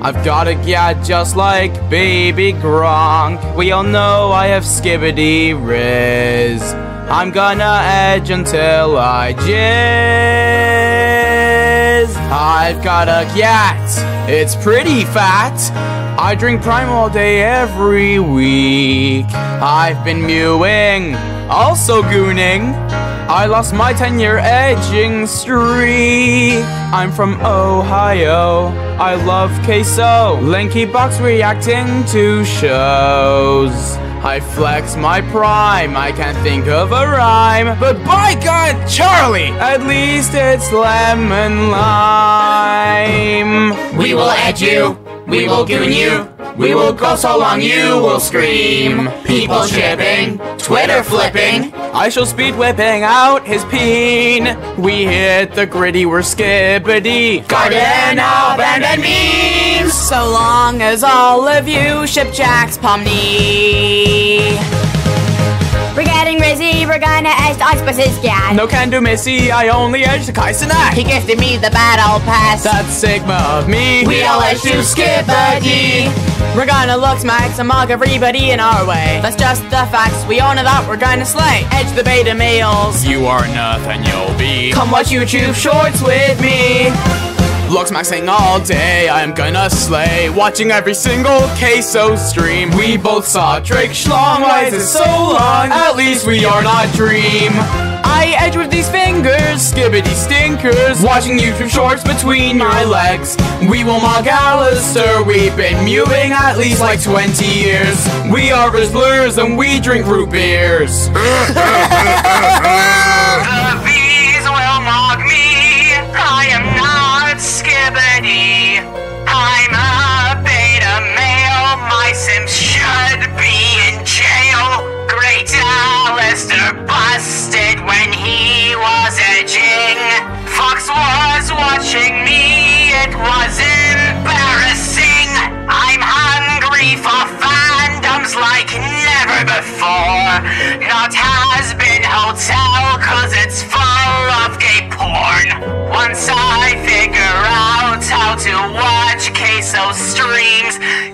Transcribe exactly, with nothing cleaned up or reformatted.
I've got a gat just like Baby Gronk. We all know I have Skibidi Riz. I'm gonna edge until I jizz. I've got a gat, it's pretty fat. I drink Prime all day every week. I've been mewing, also gooning. I lost my ten year edging streak. I'm from Ohio, I love queso. Lanky Box reacting to shows. I flex my prime, I can't think of a rhyme. But by God, Charlie, at least it's lemon lime. We will edge you, we will goon you, we will go so long you will scream. People shipping, Twitter flipping, I shall speed whipping out his peen. We hit the gritty, we're Skibidi garden abandoned memes. So long as all of you ship Jack's Pomni. We're getting rizzy, we're gonna edge the Octopus's gat. No can do Missy, I only edge the Kaisenak. He gifted me the battle pass. That's Sigma of me. We all edge to Skibidi. We're gonna look smack some mug everybody in our way. That's just the facts, we all know that we're gonna slay. Edge the beta males. You are Nathaniel B. Come watch YouTube shorts with me. Looks maxing all day, I'm gonna slay. Watching every single queso stream. We both saw Drake Schlong, why is it so long? At least we are not Dream. I edge with these fingers, Skibidi stinkers. Watching YouTube shorts between my legs. We will mock Alistair, we've been mewing at least like twenty years. We are Rizzlers and we drink root beers. The bees will mock me, I am not Skibidi. I'm a beta male, my Sims should be in jail. Great Alistair busted when he was edging. Fox was watching me, it was embarrassing. I'm hungry for fandoms like never before. Not has-been hotel, cause it's full of gay porn. Once I figure out how to watch queso streams,